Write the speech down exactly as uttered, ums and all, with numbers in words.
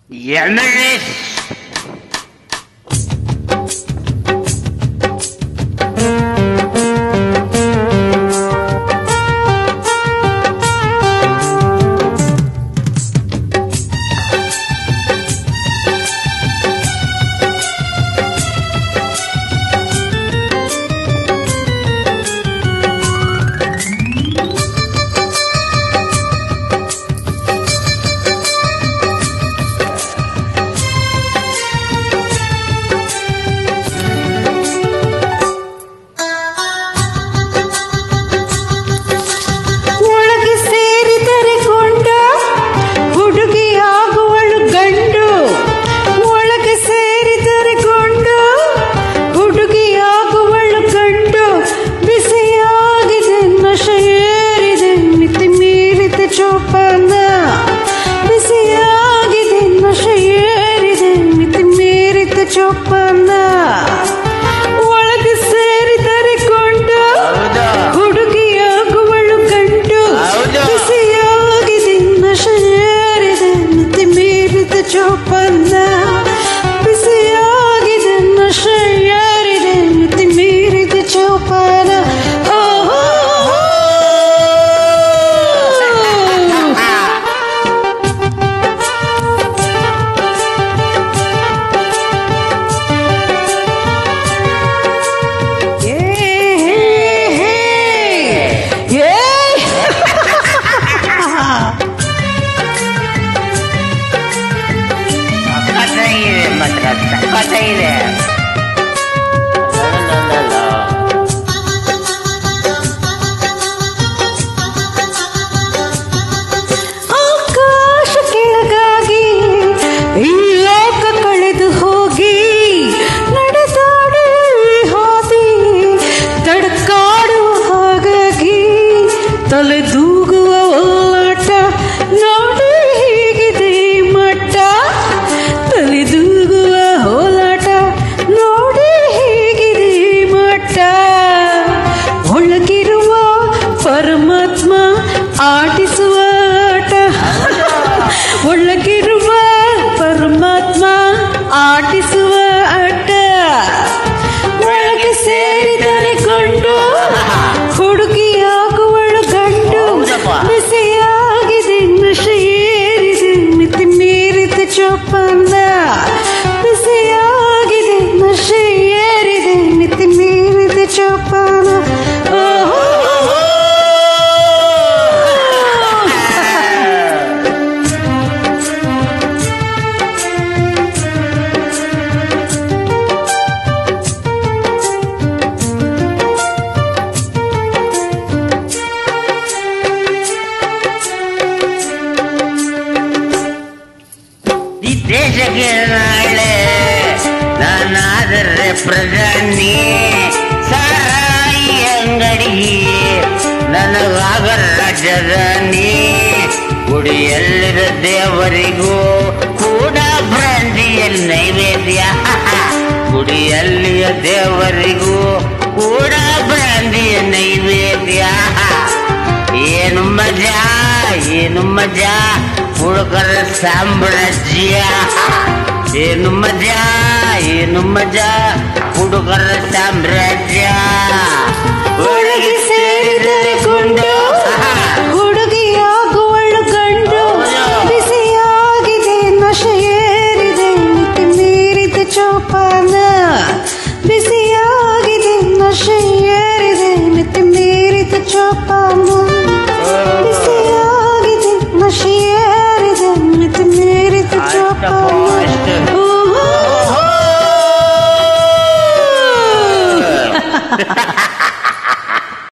يعمل ಪ್ರಧಾನಿ ಸಾರಾಯಿ ಅಂಗಡಿ ನನಗಾಗ ರಾಜಧಾನಿ ಗುಡಿಯಲ್ಲಿರ ದೇವರಿಗೂ ಕೂಡ ಬ್ರಾಂದಿಯ ನೈವೇದ್ಯ ಗುಡಿಯಲ್ಲಿಯ ದೇವರಿಗೂ ಕೂಡ ಬ್ರಾಂದಿಯ ನೈವೇದ್ಯ ಏನು ಮಜಾ ಏನು ಮಜಾ ಹುಡುಗರ ಸಾಮ್ರಾಜ್ಯ ಏನು ಮಜಾ ಏನು ಮಜಾ ಹುಡುಗರ ಸಾಮ್ರಾಜ್ಯ ಒಳಗೆ ಸೇರಿದರೆ ಗುಂಡು ಹುಡುಗಿಯಾಗುವಳು ಗಂಡು ಬಿಸಿಯಾಗಿದೆ ನಶೆ ಏರಿದೆ ಮಿತಿ ಮೀರಿದ ಚೋಪಾನ ಬಿಸಿಯಾಗಿದೆ ನಶೆ ಏರಿದೆ ಮಿತಿ ಮೀರಿದ ಚೋಪಾನ